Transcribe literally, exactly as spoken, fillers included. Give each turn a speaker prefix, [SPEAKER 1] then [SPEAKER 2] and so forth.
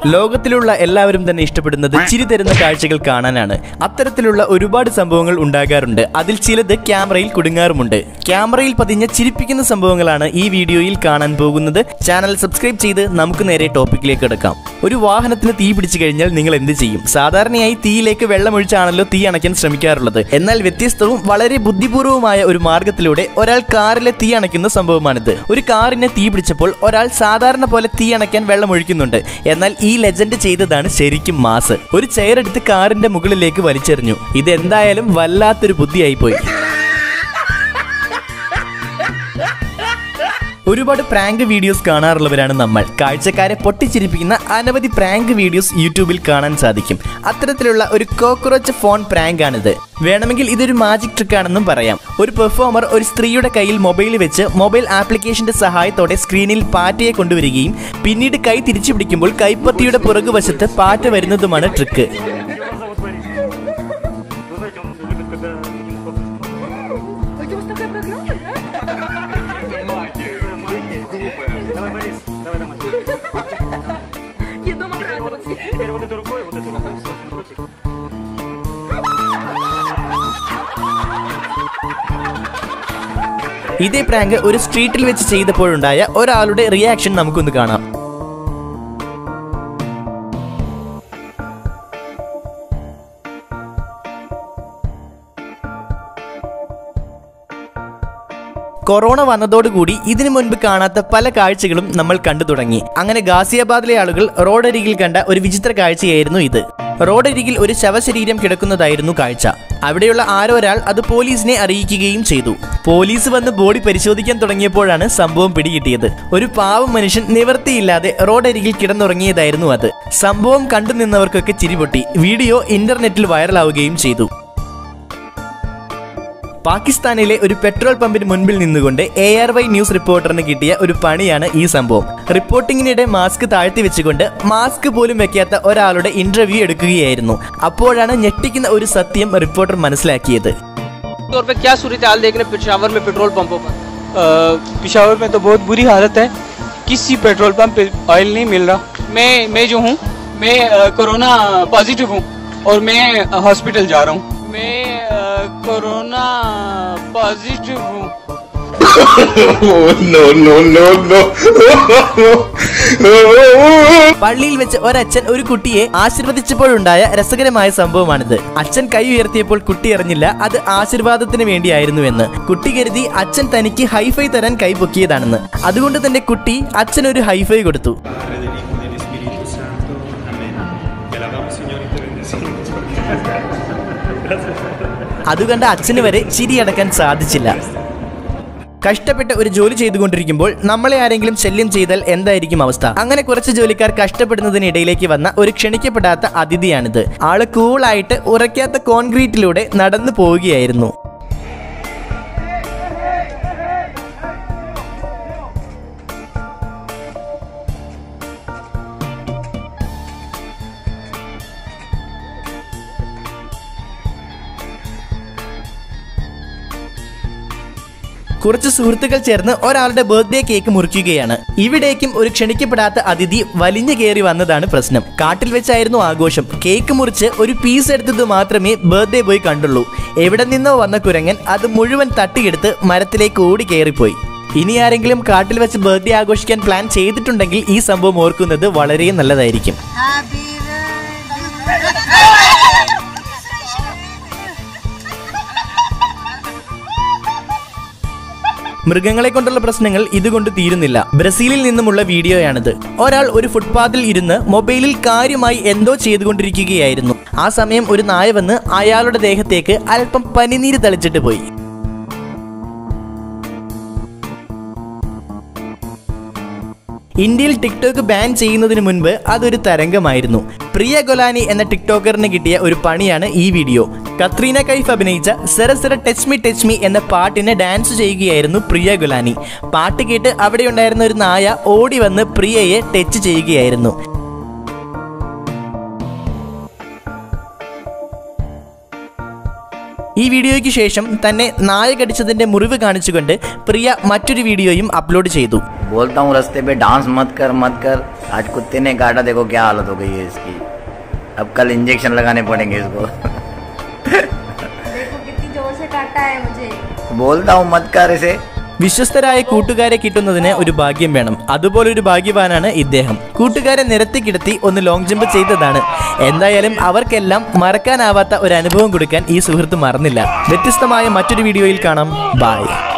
[SPEAKER 1] ലോകത്തിലുള്ള എല്ലാവരും തന്നെ ഇഷ്ടപ്പെടുന്നത് ചിരി തരുന്ന കാഴ്ചകൾ കാണാനാണ്. അത്തരത്തിലുള്ള ഒരുപാട് സംഭവങ്ങൾ ഉണ്ടാകാറുണ്ട്. അതിൽ ചിലത് ക്യാമറയിൽ കുടുങ്ങാറുമുണ്ട്. ക്യാമറയിൽ പതിഞ്ഞ ചിരിപ്പിക്കുന്ന സംഭവങ്ങളാണ് ഈ വീഡിയോയിൽ കാണാൻ പോകുന്നത്. ചാനൽ സബ്സ്ക്രൈബ് ചെയ്ത് നമുക്ക് നേരെ ടോപ്പിക്കിലേക്ക് എടുക്കാം. ഒരു വാഹനത്തിന് തീ പിടിച്ചു കഴിഞ്ഞാൽ നിങ്ങൾ എന്ത് ചെയ്യും? സാധാരണയായി തീയിലേക്ക് വെള്ളമൊഴിച്ചാണല്ലോ തീ അണയ്ക്കാൻ ശ്രമിക്കാറുള്ളത്. എന്നാൽ വ്യത്യസ്തവും വളരെ ബുദ്ധിപൂർവമായ ഒരു മാർഗത്തിലൂടെ ഒരാൾ കാറിലെ തീ അണയ്ക്കുന്ന സംഭവമാണിത്. ഒരു കാറിനെ തീ പിടിച്ചപ്പോൾ ഒരാൾ സാധാരണ പോലെ തീ അണയ്ക്കാൻ വെള്ളമൊഴിക്കുന്നുണ്ട്. എന്നാൽ ഈ ലെജൻഡ് ചെയ്തതാണ് ശരിക്കും മാസ്. ഒരു ചെയർ എടുത്ത് കാറിന്റെ മുകളിലേക്ക് വലിച്ചെറിഞ്ഞു. ഇതെന്തായാലും വല്ലാത്തൊരു ബുദ്ധിയായി പോയി. ഒരുപാട് പ്രാങ്ക് വീഡിയോസ് കാണാറുള്ളവരാണ് നമ്മൾ. കാഴ്ചക്കാരെ പൊട്ടിച്ചിരിപ്പിക്കുന്ന അനവധി പ്രാങ്ക് വീഡിയോസ് യൂട്യൂബിൽ കാണാൻ സാധിക്കും. അത്തരത്തിലുള്ള ഒരു കോക്രോച്ച് ഫോൺ പ്രാങ്ക് ആണിത്. വേണമെങ്കിൽ ഇതൊരു മാജിക് ട്രിക്ക് ആണെന്നും പറയാം. ഒരു പെർഫോമർ ഒരു സ്ത്രീയുടെ കയ്യിൽ മൊബൈൽ വെച്ച് മൊബൈൽ ആപ്ലിക്കേഷന്റെ സഹായത്തോടെ സ്ക്രീനിൽ പാറ്റയെ കൊണ്ടുവരികയും പിന്നീട് കൈ തിരിച്ചു പിടിക്കുമ്പോൾ കൈപ്പത്തിയുടെ പുറകുവശത്ത് പാറ്റ വരുന്നതുമാണ് ട്രിക്ക്. ഇതേ പ്രാങ്ക് ഒരു സ്ട്രീറ്റിൽ വെച്ച് ചെയ്തപ്പോഴുണ്ടായ ഒരാളുടെ റിയാക്ഷൻ നമുക്കൊന്ന് കാണാം. കൊറോണ വന്നതോടുകൂടി ഇതിനു മുൻപ് കാണാത്ത പല കാഴ്ചകളും നമ്മൾ കണ്ടു തുടങ്ങി. അങ്ങനെ ഗാസിയാബാദിലെ ആളുകൾ റോഡരികിൽ കണ്ട ഒരു വിചിത്ര കാഴ്ചയായിരുന്നു ഇത്. റോഡരികിൽ ഒരു ശവശരീരം കിടക്കുന്നതായിരുന്നു കാഴ്ച. അവിടെയുള്ള ആരോ ഒരാൾ അത് പോലീസിനെ അറിയിക്കുകയും ചെയ്തു. പോലീസ് വന്ന് ബോഡി പരിശോധിക്കാൻ തുടങ്ങിയപ്പോഴാണ് സംഭവം പിടികിട്ടിയത്. ഒരു പാവം മനുഷ്യൻ നിവൃത്തിയില്ലാതെ റോഡരികിൽ കിടന്നുറങ്ങിയതായിരുന്നു അത്. സംഭവം കണ്ടു നിന്നവർക്കൊക്കെ ചിരിപൊട്ടി. വീഡിയോ ഇന്റർനെറ്റിൽ വൈറലാവുകയും ചെയ്തു. പാകിസ്ഥാനിലെ ഒരു പെട്രോൾ പമ്പിന് മുൻപിൽ നിന്നുകൊണ്ട് എ ആർ വൈ ന്യൂസ് റിപ്പോർട്ടറിന് കിട്ടിയ ഒരു പണിയാണ് ഈ സംഭവം. റിപ്പോർട്ടിങ്ങിനിടെ മാസ്ക് താഴ്ത്തി വെച്ചുകൊണ്ട് മാസ്ക് പോലും വെക്കാത്ത ഒരാളുടെ ഇന്റർവ്യൂ എടുക്കുകയായിരുന്നു. അപ്പോഴാണ് ഞെട്ടിക്കുന്ന ഒരു സത്യം റിപ്പോർട്ടർ മനസ്സിലാക്കിയത്.
[SPEAKER 2] पिशावर में पेट्रोल पंपों पर पिशावर में तो बहुत बुरी हालत है. किसी पेट्रोल पंप पे ऑयल नहीं मिल रहा. मैं मैं जो हूँ मैं कोरोना पॉजिटिव हूँ और मैं हॉस्पिटल जा रहा हूँ. मैं कोरोना पॉजिटिव हूँ.
[SPEAKER 3] no no no no
[SPEAKER 1] പള്ളിയിൽ വെച്ച് ഒരച്ഛൻ ഒരു കുട്ടിയെ ആശീർവദിച്ചപ്പോഴുണ്ടായ രസകരമായ സംഭവമാണിത്. അച്ഛൻ കൈ ഉയർത്തിയപ്പോൾ കുട്ടി അറിഞ്ഞില്ല അത് ആശീർവാദത്തിന് വേണ്ടിയായിരുന്നുവെന്ന്. കുട്ടി കരുതി അച്ഛൻ തനിക്ക് ഹൈഫൈ തരാൻ കൈ പൊക്കിയതാണെന്ന്. അതുകൊണ്ട് തന്നെ കുട്ടി അച്ഛൻ ഒരു ഹൈഫൈ കൊടുത്തു. അതുകണ്ട അച്ഛന് വരെ ചിരിയടക്കാൻ സാധിച്ചില്ല. കഷ്ടപ്പെട്ട ഒരു ജോലി ചെയ്തുകൊണ്ടിരിക്കുമ്പോൾ നമ്മളെ ആരെങ്കിലും ശല്യം ചെയ്താൽ എന്തായിരിക്കും അവസ്ഥ? അങ്ങനെ കുറച്ച് ജോലിക്കാർ കഷ്ടപ്പെടുന്നതിനിടയിലേക്ക് വന്ന ഒരു ക്ഷണിക്കപ്പെടാത്ത അതിഥിയാണിത്. ആള് കൂളായിട്ട് ഉറയ്ക്കാത്ത കോൺക്രീറ്റിലൂടെ നടന്നു പോവുകയായിരുന്നു. കുറച്ച് സുഹൃത്തുക്കൾ ചേർന്ന് ഒരാളുടെ ബർത്ത്ഡേ കേക്ക് മുറിക്കുകയാണ്. ഇവിടേക്കും ഒരു ക്ഷണിക്കപ്പെടാത്ത അതിഥി വലിഞ്ഞു കയറി വന്നതാണ് പ്രശ്നം. കാട്ടിൽ വെച്ചായിരുന്നു ആഘോഷം. കേക്ക് മുറിച്ച് ഒരു പീസ് എടുത്തത് മാത്രമേ ബർത്ത്ഡേ ബോയ് കണ്ടുള്ളൂ. എവിടെ നിന്നോ വന്ന കുരങ്ങൻ അത് മുഴുവൻ തട്ടിയെടുത്ത് മരത്തിലേക്ക് ഓടി കയറിപ്പോയി. ഇനി ആരെങ്കിലും കാട്ടിൽ വെച്ച് ബർത്ത്ഡേ ആഘോഷിക്കാൻ പ്ലാൻ ചെയ്തിട്ടുണ്ടെങ്കിൽ ഈ സംഭവം ഓർക്കുന്നത് വളരെ നല്ലതായിരിക്കും. മൃഗങ്ങളെ കൊണ്ടുള്ള പ്രശ്നങ്ങൾ ഇതുകൊണ്ട് തീരുന്നില്ല. ബ്രസീലിൽ നിന്നുമുള്ള വീഡിയോയാണിത്. ഒരാൾ ഒരു ഫുട്പാത്തിൽ ഇരുന്ന് മൊബൈലിൽ കാര്യമായി എന്തോ ചെയ്തുകൊണ്ടിരിക്കുകയായിരുന്നു. ആ സമയം ഒരു നായ വന്ന് അയാളുടെ ദേഹത്തേക്ക് അല്പം പനിനീര് തളിച്ചിട്ട് പോയി. ഇന്ത്യയിൽ ടിക്ടോക്ക് ബാൻ ചെയ്യുന്നതിന് മുൻപ് അതൊരു തരംഗമായിരുന്നു. പ്രിയ ഗൊലാനി എന്ന ടിക്ടോക്കറിന് കിട്ടിയ ഒരു പണിയാണ് ഈ വീഡിയോ. കത്രീന കൈഫ് അഭിനയിച്ച സെറ സെറ ടച്ച് മീ ടച്ച് മീ എന്ന പാട്ടിന് ഡാൻസ് ചെയ്യുകയായിരുന്നു പ്രിയ ഗൊലാനി. പാട്ട് കേട്ട് അവിടെയുണ്ടായിരുന്ന ഒരു നായ ഓടി വന്ന് പ്രിയയെ ടച്ച് ചെയ്യുകയായിരുന്നു. ഈ ഈ വീഡിയോയ്ക്ക് ശേഷം തന്നെ നായ കടിച്ചതിന്റെ മുറിവ് കാണിച്ചുകൊണ്ട് പ്രിയ മറ്റൊരു വീഡിയോയും അപ്ലോഡ് ചെയ്തു.
[SPEAKER 3] बोलता हूँ रास्ते पे डांस मत कर मत कर, आज कुत्ते ने काटा, देखो क्या हालत हो गई है इसकी, अब कल इंजेक्शन लगाने पड़ेंगे इसको.
[SPEAKER 4] देखो कितनी जोर से काटा है मुझे.
[SPEAKER 3] बोलता हूँ मत कर इसे.
[SPEAKER 1] വിശ്വസ്തരായ കൂട്ടുകാരെ കിട്ടുന്നതിന് ഒരു ഭാഗ്യം വേണം. അതുപോലൊരു ഭാഗ്യവാനാണ് ഇദ്ദേഹം. കൂട്ടുകാരെ നിരത്തി കിടത്തി ഒന്ന് ലോങ് ജമ്പ് ചെയ്തതാണ്. എന്തായാലും അവർക്കെല്ലാം മറക്കാനാവാത്ത ഒരു അനുഭവം കൊടുക്കാൻ ഈ സുഹൃത്ത് മറന്നില്ല. വ്യത്യസ്തമായ മറ്റൊരു വീഡിയോയിൽ കാണാം. ബൈ.